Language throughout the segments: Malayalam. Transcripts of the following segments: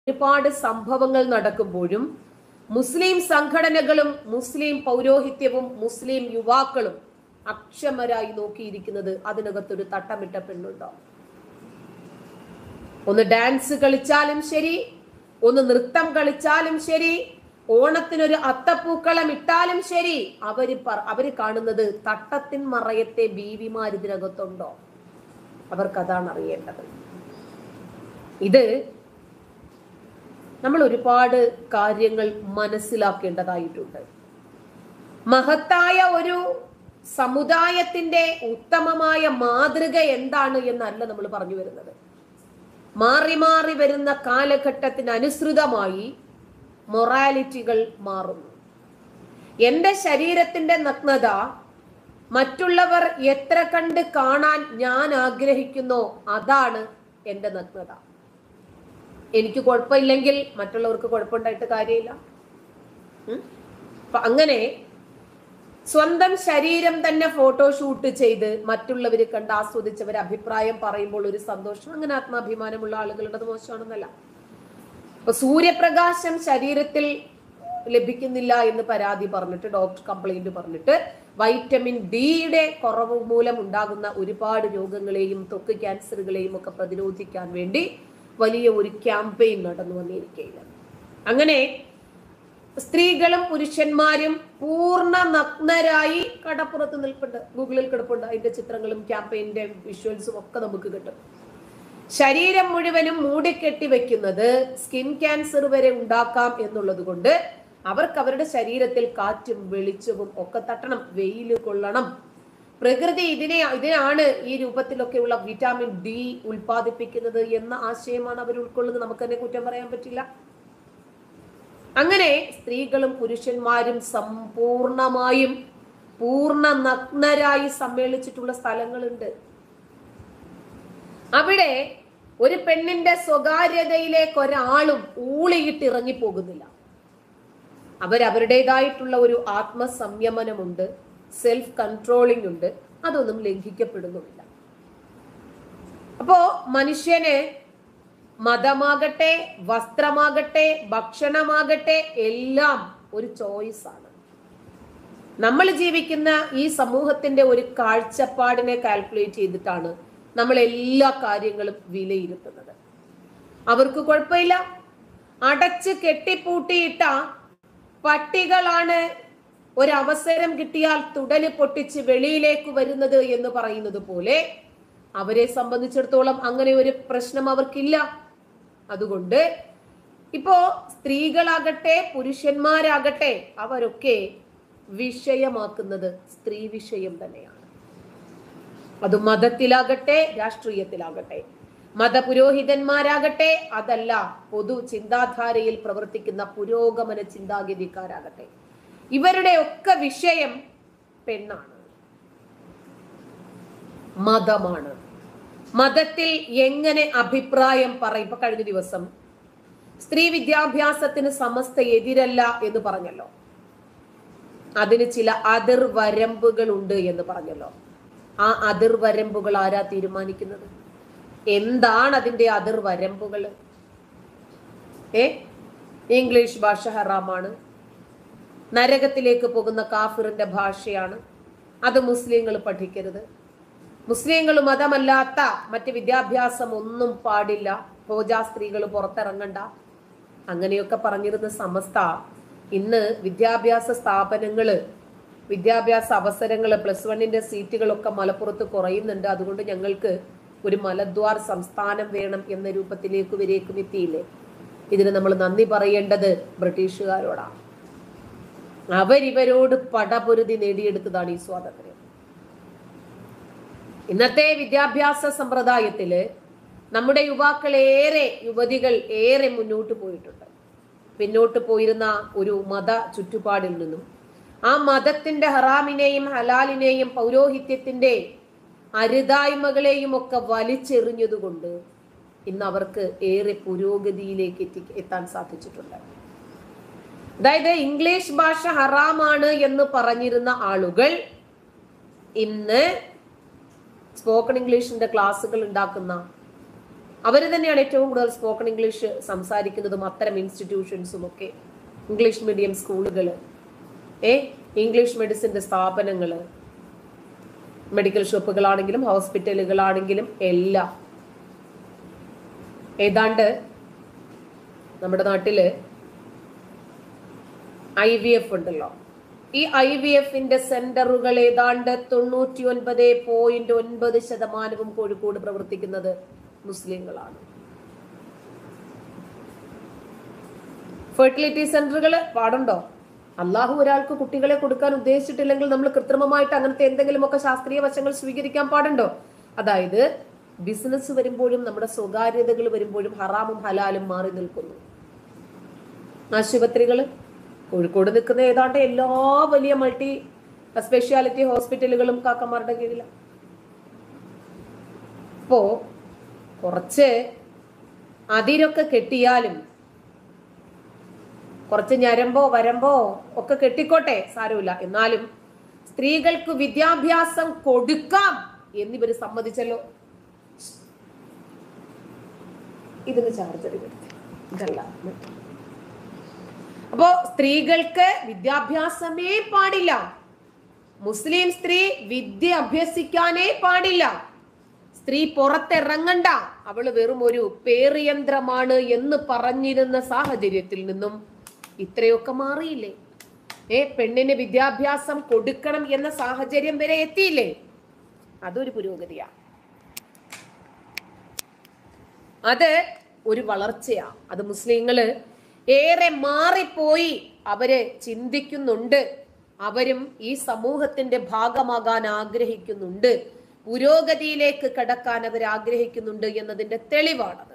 ഒരുപാട് സംഭവങ്ങൾ നടക്കുമ്പോഴും മുസ്ലിം സംഘടനകളും മുസ്ലിം പൗരോഹിത്യവും മുസ്ലിം യുവാക്കളും അക്ഷമരായി നോക്കിയിരിക്കുന്നത് അതിനകത്തൊരു തട്ടമിട്ട പെണ്ണുണ്ടോ? ഒന്ന് ഡാൻസ് കളിച്ചാലും ശരി, ഒന്ന് നൃത്തം കളിച്ചാലും ശരി, ഓണത്തിനൊരു അത്തപ്പൂക്കളം ഇട്ടാലും ശരി, അവര് കാണുന്നത് തട്ടത്തിൻ മറയത്തെ ബീവിമാർ ഇതിനകത്തുണ്ടോ? അവർക്കതാണ് അറിയേണ്ടത്. ഇത് നമ്മൾ ഒരുപാട് കാര്യങ്ങൾ മനസ്സിലാക്കേണ്ടതായിട്ടുണ്ട്. മഹത്തായ ഒരു സമുദായത്തിന്റെ ഉത്തമമായ മാതൃക എന്താണ് എന്നല്ല നമ്മൾ പറഞ്ഞു വരുന്നത്. മാറി മാറി വരുന്ന കാലഘട്ടത്തിന് അനുസൃതമായി മൊറാലിറ്റികൾ മാറുന്നു. എന്റെ ശരീരത്തിന്റെ നഗ്നത മറ്റുള്ളവർ എത്ര കണ്ട് കാണാൻ ഞാൻ ആഗ്രഹിക്കുന്നോ അതാണ് എന്റെ നഗ്നത. എനിക്ക് കുഴപ്പമില്ലെങ്കിൽ മറ്റുള്ളവർക്ക് കുഴപ്പമുണ്ടായിട്ട് കാര്യമില്ല. അങ്ങനെ സ്വന്തം ശരീരം തന്നെ ഫോട്ടോഷൂട്ട് ചെയ്ത് മറ്റുള്ളവർ കണ്ട് ആസ്വദിച്ചവർ അഭിപ്രായം പറയുമ്പോൾ ഒരു സന്തോഷം. അങ്ങനെ ആത്മാഭിമാനമുള്ള ആളുകളുടെ അത് മോശമാണെന്നല്ല. ഇപ്പൊ സൂര്യപ്രകാശം ശരീരത്തിൽ ലഭിക്കുന്നില്ല എന്ന് പരാതി പറഞ്ഞിട്ട്, ഡോക്ടർ കംപ്ലൈന്റ് പറഞ്ഞിട്ട്, വൈറ്റമിൻ ഡിയുടെ കുറവ് മൂലം ഉണ്ടാകുന്ന ഒരുപാട് രോഗങ്ങളെയും ത്വക്ക് ക്യാൻസറുകളെയും ഒക്കെ പ്രതിരോധിക്കാൻ വേണ്ടി വലിയ ഒരു ക്യാമ്പയിൻ നടന്നു വന്നിരിക്കുകയില്ല. അങ്ങനെ സ്ത്രീകളും പുരുഷന്മാരും പൂർണ്ണ നഗ്നരായി കടപ്പുറത്ത് നിൽപ്പുണ്ട്. ഗൂഗിളിൽ കിടപ്പുണ്ട്. അതിന്റെ ചിത്രങ്ങളും ക്യാമ്പയിന്റെ വിഷ്വൽസും ഒക്കെ നമുക്ക് കിട്ടും. ശരീരം മുഴുവനും മൂടിക്കെട്ടി വെക്കുന്നത് സ്കിൻ ക്യാൻസർ വരെ ഉണ്ടാക്കാം എന്നുള്ളത് കൊണ്ട് അവർക്ക് അവരുടെ ശരീരത്തിൽ കാറ്റും വെളിച്ചവും ഒക്കെ തട്ടണം, വെയിൽ കൊള്ളണം. പ്രകൃതി ഇതിനാണ് ഈ രൂപത്തിലൊക്കെയുള്ള വിറ്റാമിൻ ഡി ഉൽപ്പാദിപ്പിക്കുന്നത് എന്ന ആശയമാണ് അവർ ഉൾക്കൊള്ളുന്നത്. നമുക്ക് തന്നെ കുറ്റം പറയാൻ പറ്റില്ല. അങ്ങനെ സ്ത്രീകളും പുരുഷന്മാരും സമ്പൂർണമായും പൂർണ്ണ നഗ്നരായി സമ്മേളിച്ചിട്ടുള്ള സ്ഥലങ്ങളുണ്ട്. അവിടെ ഒരു പെണ്ണിന്റെ സ്വകാര്യതയിലേക്ക് ഒരാളും ഊളിയിട്ട് ഇറങ്ങിപ്പോകുന്നില്ല. അവരവരുടേതായിട്ടുള്ള ഒരു ആത്മസംയമനമുണ്ട്, സെൽഫ് കൺട്രോളിംഗ് ഉണ്ട്. അതൊന്നും ലംഘിക്കപ്പെടുന്നുമില്ല. അപ്പോ മനുഷ്യന് മതമാകട്ടെ, വസ്ത്രമാകട്ടെ, ഭക്ഷണമാകട്ടെ എല്ലാം ഒരു ചോയ്സ് ആണ്. നമ്മൾ ജീവിക്കുന്ന ഈ സമൂഹത്തിന്റെ ഒരു കാഴ്ചപ്പാടിനെ കാൽക്കുലേറ്റ് ചെയ്തിട്ടാണ് നമ്മൾ എല്ലാ കാര്യങ്ങളും വിലയിരുത്തുന്നത്. അവർക്ക് കുഴപ്പമില്ല. അടച്ച് കെട്ടിപ്പൂട്ടിയിട്ട പട്ടികളാണ് ഒരവസരം കിട്ടിയാൽ തുടല് പൊട്ടിച്ച് വെളിയിലേക്ക് വരുന്നത് എന്ന് പറയുന്നത് പോലെ അവരെ സംബന്ധിച്ചിടത്തോളം അങ്ങനെ ഒരു പ്രശ്നം അവർക്കില്ല. അതുകൊണ്ട് ഇപ്പോ സ്ത്രീകളാകട്ടെ പുരുഷന്മാരാകട്ടെ അവരൊക്കെ വിഷയമാക്കുന്നത് സ്ത്രീ വിഷയം തന്നെയാണ്. അത് മതത്തിലാകട്ടെ രാഷ്ട്രീയത്തിലാകട്ടെ, മതപുരോഹിതന്മാരാകട്ടെ, അതല്ല പൊതു ചിന്താധാരയിൽ പ്രവർത്തിക്കുന്ന പുരോഗമന ചിന്താഗതിക്കാരാകട്ടെ, ഇവരുടെ ഒക്കെ വിഷയം പെണ്ണാണ്, മതമാണ്. മതത്തിൽ എങ്ങനെ അഭിപ്രായം പറയും? ഇപ്പൊ കഴിഞ്ഞ ദിവസം സ്ത്രീ വിദ്യാഭ്യാസത്തിന് സമസ്ത എതിരല്ല എന്ന് പറഞ്ഞല്ലോ. അതിന് ചില അതിർവരമ്പുകൾ ഉണ്ട് എന്ന് പറഞ്ഞല്ലോ. ആ അതിർവരമ്പുകൾ ആരാ തീരുമാനിക്കുന്നത്? എന്താണ് അതിന്റെ അതിർവരമ്പുകൾ? ഇംഗ്ലീഷ് ഭാഷ ഹറാമാണ്, നരകത്തിലേക്ക് പോകുന്ന കാഫിറിന്റെ ഭാഷയാണ്, അത് മുസ്ലിങ്ങൾ പഠിക്കരുത്, മുസ്ലിങ്ങൾ മതമല്ലാത്ത മറ്റ് വിദ്യാഭ്യാസം ഒന്നും പാടില്ല, പൂജാ സ്ത്രീകൾ പുറത്തിറങ്ങണ്ട, അങ്ങനെയൊക്കെ പറഞ്ഞിരുന്ന സമസ്ത ഇന്ന് വിദ്യാഭ്യാസ സ്ഥാപനങ്ങള്, വിദ്യാഭ്യാസ അവസരങ്ങള്, +1 സീറ്റുകളൊക്കെ മലപ്പുറത്ത് കുറയുന്നുണ്ട്, അതുകൊണ്ട് ഞങ്ങൾക്ക് ഒരു മലദ്വാർ സംസ്ഥാനം വേണം എന്ന രൂപത്തിലേക്ക് വരേക്കും എത്തിയില്ലേ? ഇതിന് നമ്മൾ നന്ദി പറയേണ്ടത് ബ്രിട്ടീഷുകാരോടാണ്. അവരിവരോട് പടപൊരുതി നേടിയെടുത്തതാണ് ഈ സ്വാതന്ത്ര്യം. ഇന്നത്തെ വിദ്യാഭ്യാസ സമ്പ്രദായത്തില് നമ്മുടെ യുവതികൾ ഏറെ മുന്നോട്ട് പോയിട്ടുണ്ട്. പിന്നോട്ട് പോയിരുന്ന ഒരു മത ചുറ്റുപാടിൽ നിന്നും ആ മതത്തിന്റെ ഹറാമിനെയും ഹലാലിനെയും പൗരോഹിത്യത്തിന്റെ അരുതായ്മകളെയും ഒക്കെ വലിച്ചെറിഞ്ഞതുകൊണ്ട് ഇന്ന് അവർക്ക് ഏറെ പുരോഗതിയിലേക്ക് എത്താൻ സാധിച്ചിട്ടുണ്ട്. അതായത് ഇംഗ്ലീഷ് ഭാഷ ഹറാമാണ് എന്ന് പറഞ്ഞിരുന്ന ആളുകൾ ഇന്ന് സ്പോക്കൺ ഇംഗ്ലീഷിന്റെ ക്ലാസ്സുകൾ ഉണ്ടാക്കുന്ന അവർ തന്നെയാണ് ഏറ്റവും കൂടുതൽ സ്പോക്കൺ ഇംഗ്ലീഷ് സംസാരിക്കുന്നതും അത്തരം ഇൻസ്റ്റിറ്റ്യൂഷൻസും ഒക്കെ. ഇംഗ്ലീഷ് മീഡിയം സ്കൂളുകൾ, ഇംഗ്ലീഷ് മെഡിസിന്റെ സ്ഥാപനങ്ങൾ, മെഡിക്കൽ ഷോപ്പുകളാണെങ്കിലും ഹോസ്പിറ്റലുകളാണെങ്കിലും എല്ലാം. ഏതാണ്ട് നമ്മുടെ നാട്ടില് IVF ഉണ്ടല്ലോ, ഈ IVFന്റെ സെന്ററുകൾ ഏതാണ്ട് 99.9% കോഴിക്കോട് പ്രവർത്തിക്കുന്നത് മുസ്ലിങ്ങളാണ്. ഫെർട്ടിലിറ്റി സെന്ററുകൾ പാടുണ്ടോ? അള്ളാഹു ഒരാൾക്ക് കുട്ടികളെ കൊടുക്കാൻ ഉദ്ദേശിച്ചിട്ടില്ലെങ്കിൽ നമ്മൾ കൃത്രിമമായിട്ട് അങ്ങനത്തെ എന്തെങ്കിലുമൊക്കെ ശാസ്ത്രീയ വശങ്ങൾ സ്വീകരിക്കാൻ പാടുണ്ടോ? അതായത് ബിസിനസ് വരുമ്പോഴും നമ്മുടെ സ്വകാര്യതകൾ വരുമ്പോഴും ഹറാമും ഹലാലും മാറി നിൽക്കുന്നു. ആശുപത്രികൾ കോഴിക്കോട് നിൽക്കുന്ന ഏതാണ്ട് എല്ലാ വലിയ മൾട്ടി സ്പെഷ്യാലിറ്റി ഹോസ്പിറ്റലുകളും കാക്കമാരുടെ കീഴിലാണ്. ഇപ്പോ കുറച്ച് അതിരൊക്കെ കെട്ടിയാലും, കുറച്ച് ഞരമ്പോ വരമ്പോ ഒക്കെ കെട്ടിക്കോട്ടെ, സാരമില്ല, എന്നാലും സ്ത്രീകൾക്ക് വിദ്യാഭ്യാസം കൊടുക്കാം എന്നിവര് സമ്മതിച്ചല്ലോ. ഇതിന് ചാർജർ ഇതല്ല. അപ്പോ സ്ത്രീകൾക്ക് വിദ്യാഭ്യാസമേ പാടില്ല, മുസ്ലിം സ്ത്രീ വിദ്യ അഭ്യസിക്കാനേ പാടില്ല, സ്ത്രീ പുറത്തിറങ്ങണ്ട, അവള് വെറും ഒരു പേറിയന്ത്രമാണ് എന്ന് പറഞ്ഞിരുന്ന സാഹചര്യത്തിൽ നിന്നും ഇത്രയൊക്കെ മാറിയില്ലേ? പെണ്ണിന് വിദ്യാഭ്യാസം കൊടുക്കണം എന്ന സാഹചര്യം വരെ എത്തിയില്ലേ? അതൊരു പുരോഗതിയാണ്, അത് ഒരു വളർച്ചയാ. അത് മുസ്ലിങ്ങള് ഏറെ മാറിപ്പോയി അവര് ചിന്തിക്കുന്നുണ്ട്, അവരും ഈ സമൂഹത്തിന്റെ ഭാഗമാകാൻ ആഗ്രഹിക്കുന്നുണ്ട്, പുരോഗതിയിലേക്ക് കടക്കാൻ അവർ ആഗ്രഹിക്കുന്നുണ്ട് എന്നതിന്റെ തെളിവാണത്.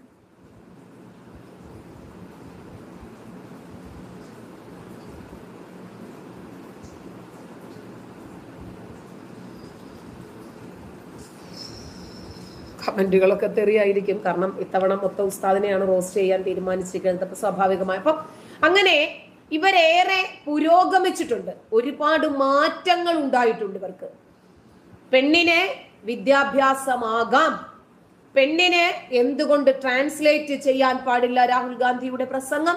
കമന്റുകളൊക്കെ തെറിയായിരിക്കും, കാരണം ഇത്തവണ മൊത്തം ഉസ്താദിനെയാണ് റോസ്റ്റ് ചെയ്യാൻ തീരുമാനിച്ചിരിക്കുന്നത്. അപ്പൊ സ്വാഭാവികമായി അപ്പം അങ്ങനെ ഇവരേറെ പുരോഗമിച്ചിട്ടുണ്ട്, ഒരുപാട് മാറ്റങ്ങൾ ഉണ്ടായിട്ടുണ്ട് ഇവർക്ക്. പെണ്ണിന് വിദ്യാഭ്യാസമാകാം, പെണ്ണിന് എന്തുകൊണ്ട് ട്രാൻസ്ലേറ്റ് ചെയ്യാൻ പാടില്ല രാഹുൽ ഗാന്ധിയുടെ പ്രസംഗം?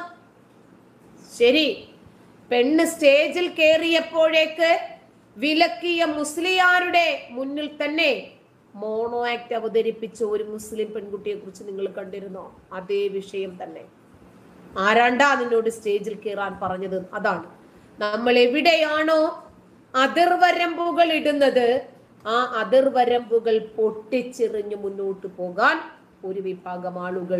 ശരി, പെണ്ണ് സ്റ്റേജിൽ കയറിയപ്പോഴേക്ക് വിലക്കിയ മുസ്ലിയാരുടെ മുന്നിൽ തന്നെ മോണോ ആക്ട് അവതരിപ്പിച്ച ഒരു മുസ്ലിം പെൺകുട്ടിയെ കുറിച്ച് നിങ്ങൾ കണ്ടിരുന്നോ? അതേ വിഷയം തന്നെ. ആരാണ്ടാ നിന്നോട് സ്റ്റേജിൽ കയറാൻ പറഞ്ഞത്? അതാണ് നമ്മൾ എവിടെയാണോ അതിർവരമ്പുകൾ ഇടുന്നത്, ആ അതിർവരമ്പുകൾ പൊട്ടിച്ചെറിഞ്ഞ് മുന്നോട്ട് പോകാൻ ഒരു വിഭാഗം ആളുകൾ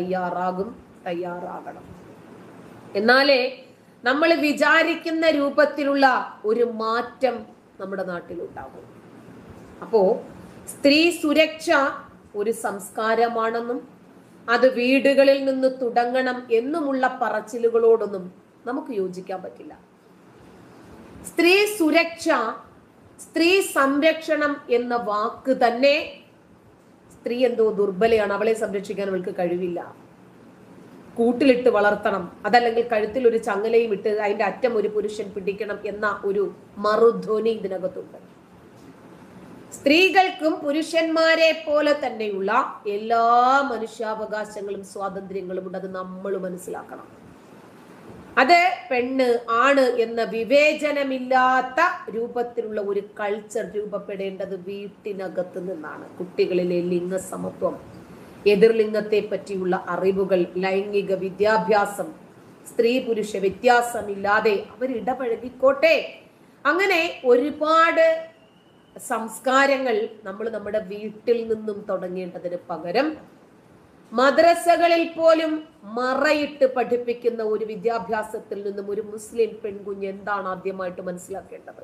തയ്യാറാകണം. എന്നാലേ നമ്മൾ വിചാരിക്കുന്ന രൂപത്തിലുള്ള ഒരു മാറ്റം നമ്മുടെ നാട്ടിലുണ്ടാകും. അപ്പോ സ്ത്രീ സുരക്ഷ ഒരു സംസ്കാരമാണെന്നും അത് വീടുകളിൽ നിന്ന് തുടങ്ങണം എന്നുമുള്ള പറച്ചിലുകളോടൊന്നും നമുക്ക് യോജിക്കാൻ പറ്റില്ല. സ്ത്രീ സുരക്ഷ, സ്ത്രീ സംരക്ഷണം എന്ന വാക്ക് തന്നെ സ്ത്രീ എന്തോ ദുർബലയാണ്, അവളെ സംരക്ഷിക്കാൻ അവൾക്ക് കഴിവില്ല, കൂട്ടിലിട്ട് വളർത്തണം, അതല്ലെങ്കിൽ കഴുത്തിൽ ഒരു ചങ്ങലയും ഇട്ട് അതിന്റെ അറ്റം ഒരു പുരുഷൻ പിടിക്കണം എന്ന ഒരു മറുധ്വനി ഇതിനകത്തുണ്ട്. സ്ത്രീകൾക്കും പുരുഷന്മാരെ പോലെ തന്നെയുള്ള എല്ലാ മനുഷ്യാവകാശങ്ങളും സ്വാതന്ത്ര്യങ്ങളും ഉണ്ട്. അത് നമ്മൾ മനസ്സിലാക്കണം. അത് പെണ്ണ് ആണ് എന്ന വിവേചനമില്ലാത്ത രൂപത്തിലുള്ള ഒരു കൾച്ചർ രൂപപ്പെടേണ്ടത് വീട്ടിനകത്ത് നിന്നാണ്. കുട്ടികളിലെ ലിംഗസമത്വം, എതിർലിംഗത്തെ പറ്റിയുള്ള അറിവുകൾ, ലൈംഗിക വിദ്യാഭ്യാസം, സ്ത്രീ പുരുഷ വ്യത്യാസമില്ലാതെ അവർ ഇടപഴകിക്കോട്ടെ. അങ്ങനെ ഒരുപാട് സംസ്കാരങ്ങൾ നമ്മൾ നമ്മുടെ വീട്ടിൽ നിന്നും തുടങ്ങേണ്ടതിന് പകരം മദ്രസകളിൽ പോലും മറയിട്ട് പഠിപ്പിക്കുന്ന ഒരു വിദ്യാഭ്യാസത്തിൽ നിന്നും ഒരു മുസ്ലിം പെൺകുഞ്ഞ് എന്താണ് ആദ്യമായിട്ട് മനസ്സിലാക്കേണ്ടത്?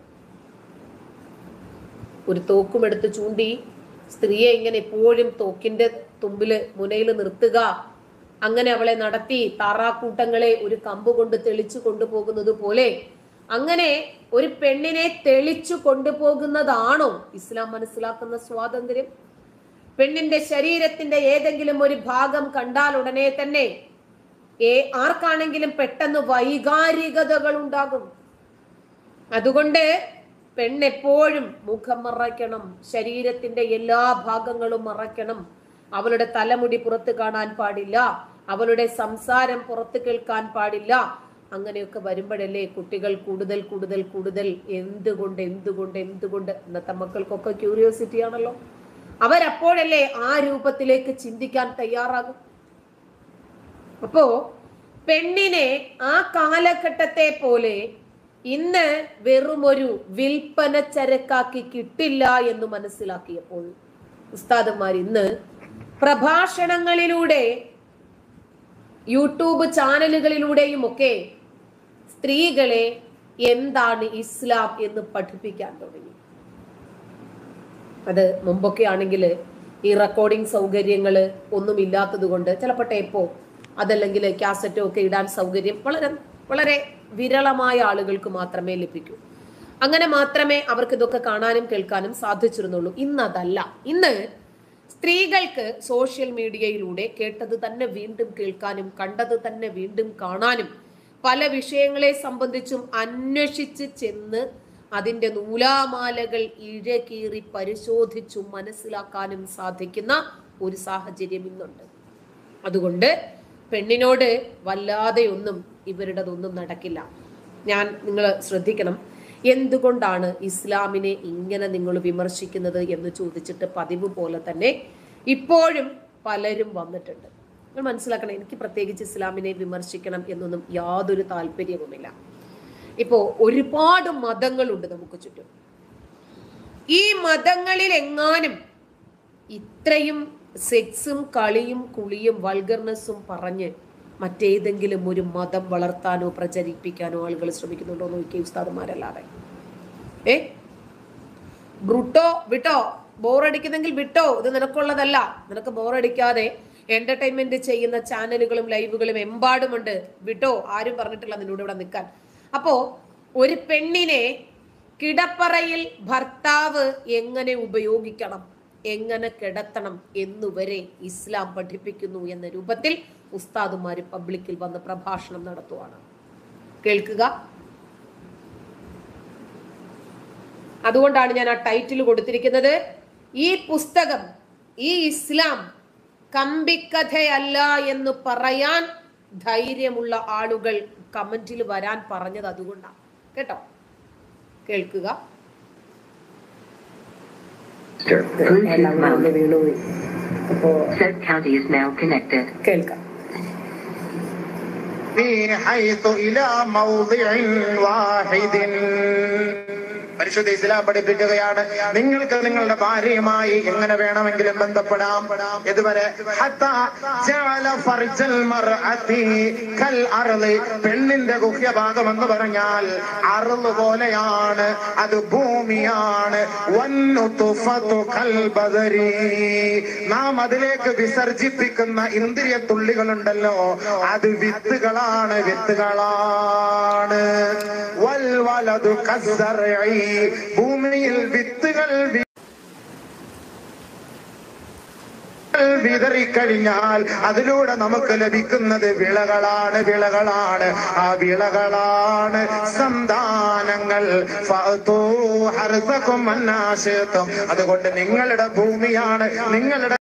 ഒരു തോക്കുമെടുത്ത് ചൂണ്ടി സ്ത്രീയെ ഇങ്ങനെ എപ്പോഴും തോക്കിന്റെ തുമ്പില് മുനയിൽ നിർത്തുക, അങ്ങനെ അവളെ നടത്തി താറാക്കൂട്ടങ്ങളെ ഒരു കമ്പ് കൊണ്ട് തെളിച്ചു കൊണ്ടുപോകുന്നത് പോലെ അങ്ങനെ ഒരു പെണ്ണിനെ തെളിച്ചു കൊണ്ടുപോകുന്നതാണോ ഇസ്ലാം മനസ്സിലാക്കുന്ന സ്വാതന്ത്ര്യം? പെണ്ണിന്റെ ശരീരത്തിന്റെ ഏതെങ്കിലും ഒരു ഭാഗം കണ്ടാൽ ഉടനെ തന്നെ ആർക്കാണെങ്കിലും പെട്ടെന്ന് വൈകാരികതകൾ ഉണ്ടാകും. അതുകൊണ്ട് പെണ്ണെപ്പോഴും മുഖം മറയ്ക്കണം, ശരീരത്തിന്റെ എല്ലാ ഭാഗങ്ങളും മറയ്ക്കണം. അവളുടെ തലമുടി പുറത്ത് കാണാൻ പാടില്ല, അവളുടെ സംസാരം പുറത്ത് കേൾക്കാൻ പാടില്ല. അങ്ങനെയൊക്കെ വരുമ്പോഴല്ലേ കുട്ടികൾ കൂടുതൽ കൂടുതൽ കൂടുതൽ എന്തുകൊണ്ട് എന്തുകൊണ്ട് എന്തുകൊണ്ട് ഇന്നത്തെ മക്കൾക്കൊക്കെ ക്യൂരിയോസിറ്റി ആണല്ലോ. അവരപ്പോഴല്ലേ ആ രൂപത്തിലേക്ക് ചിന്തിക്കാൻ തയ്യാറാകും. അപ്പോ പെണ്ണിനെ ആ കാലഘട്ടത്തെ പോലെ ഇന്ന് വെറുമൊരു വിൽപ്പന ചരക്കാക്കി കിട്ടില്ല എന്ന് മനസ്സിലാക്കിയപ്പോൾ ഉസ്താദന്മാർ ഇന്ന് പ്രഭാഷണങ്ങളിലൂടെ യൂട്യൂബ് ചാനലുകളിലൂടെയും ഒക്കെ സ്ത്രീകളെ എന്താണ് ഇസ്ലാം എന്ന് പഠിപ്പിക്കാൻ തുടങ്ങി. അത് മുമ്പൊക്കെ ആണെങ്കിൽ ഈ റെക്കോർഡിംഗ് സൗകര്യങ്ങൾ ഒന്നും ഇല്ലാത്തത് കൊണ്ട് ചിലപ്പോൾ ടേപ്പോ അതല്ലെങ്കിൽ കാസറ്റോ ഒക്കെ ഇടാൻ സൗകര്യം വളരെ വളരെ വിരളമായ ആളുകൾക്ക് മാത്രമേ ലഭിക്കൂ. അങ്ങനെ മാത്രമേ അവർക്ക് ഇതൊക്കെ കാണാനും കേൾക്കാനും സാധിച്ചിരുന്നുള്ളൂ. ഇന്നതല്ല. ഇന്ന് സ്ത്രീകൾക്ക് സോഷ്യൽ മീഡിയയിലൂടെ കേട്ടത് തന്നെ വീണ്ടും കേൾക്കാനും കണ്ടത് തന്നെ വീണ്ടും കാണാനും പല വിഷയങ്ങളെ സംബന്ധിച്ചും അന്വേഷിച്ച് ചെന്ന് അതിൻ്റെ നൂലാമാലകൾ ഇഴകീറി പരിശോധിച്ചു മനസ്സിലാക്കാനും സാധിക്കുന്ന ഒരു സാഹചര്യം ഇന്നുണ്ട്. അതുകൊണ്ട് പെണ്ണിനോട് വല്ലാതെയൊന്നും ഇവരുടേതൊന്നും നടക്കില്ല. നിങ്ങൾ ശ്രദ്ധിക്കണം, എന്തുകൊണ്ടാണ് ഇസ്ലാമിനെ ഇങ്ങനെ നിങ്ങൾ വിമർശിക്കുന്നത് എന്ന് ചോദിച്ചിട്ട് പതിവ് പോലെ തന്നെ ഇപ്പോഴും പലരും വന്നിട്ടുണ്ട്. നിങ്ങൾ മനസ്സിലാക്കണം, എനിക്ക് പ്രത്യേകിച്ച് ഇസ്ലാമിനെ വിമർശിക്കണം എന്നൊന്നും യാതൊരു താല്പര്യവുമില്ല. ഇപ്പോ ഒരുപാട് മതങ്ങളുണ്ട് നമുക്ക് ചുറ്റും. ഈ മതങ്ങളിൽ എങ്ങാനും ഇത്രയും സെക്സും കളിയും കുളിയും വൾഗർനെസ്സും പറഞ്ഞ് മറ്റേതെങ്കിലും ഒരു മതം വളർത്താനോ പ്രചരിപ്പിക്കാനോ ആളുകൾ ശ്രമിക്കുന്നുണ്ടോ നോക്കിയ ഉസ്താദന്മാരല്ലാതെ. ബ്രൂട്ടോ വിട്ടോ, ബോറടിക്കുന്നെങ്കിൽ വിട്ടോ, ഇത് നിനക്കുള്ളതല്ല. നിനക്ക് ബോറടിക്കാതെ എന്റർടൈൻമെന്റ് ചെയ്യുന്ന ചാനലുകളും ലൈവുകളും എമ്പാടുമുണ്ട്, വിട്ടോ. ആരും പറഞ്ഞിട്ടില്ല നിന്നോട് ഇവിടെ നിൽക്കാൻ. അപ്പോ ഒരു പെണ്ണിനെ കിടപ്പറയിൽ ഭർത്താവ് എങ്ങനെ ഉപയോഗിക്കണം, എങ്ങനെ കിടത്തണം എന്നുവരെ ഇസ്ലാം പഠിപ്പിക്കുന്നു എന്ന രൂപത്തിൽ ഉസ്താദുമാര് പബ്ലിക്കിൽ വന്ന് പ്രഭാഷണം നടത്തുവാണ്. കേൾക്കുക. അതുകൊണ്ടാണ് ഞാൻ ആ ടൈറ്റിൽ കൊടുത്തിരിക്കുന്നത്. ഈ പുസ്തകം, ഈ ഇസ്ലാം കമ്പിക്കഥയല്ല എന്ന് പറയാൻ ധൈര്യമുള്ള ആളുകൾ കമന്റിൽ വരാൻ പറഞ്ഞത് അതുകൊണ്ടാണ് കേട്ടോ. കേൾക്കുക. കേൾക്കാം. പരിശുദ്ധ ഇസ്ലാം പഠിപ്പിക്കുകയാണ്, നിങ്ങൾക്ക് നിങ്ങളുടെ ഭാര്യയുമായി എങ്ങനെ വേണമെങ്കിലും ബന്ധപ്പെടാം. ഇതുവരെ പെണ്ണിന്റെ ഗുഹ്യഭാഗം എന്ന് പറഞ്ഞാൽ അർള് പോലെയാണ്, അത് ഭൂമിയാണ്. നാം അതിലേക്ക് വിസർജിപ്പിക്കുന്ന ഇന്ദ്രിയ തുള്ളികളുണ്ടല്ലോ, അത് വിത്തുകളാണ്, വിത്തുകളാണ്. വൽവലദു കസ്സർഇ, ഭൂമിയിൽ വിത്തുകൾ വിതറിക്കഴിഞ്ഞാൽ അതിലൂടെ നമുക്ക് ലഭിക്കുന്നത് വിളകളാണ്, വിളകളാണ്. ആ വിളകളാണ് സന്താനങ്ങൾ. അതുകൊണ്ട് നിങ്ങളുടെ ഭൂമിയാണ്, നിങ്ങളുടെ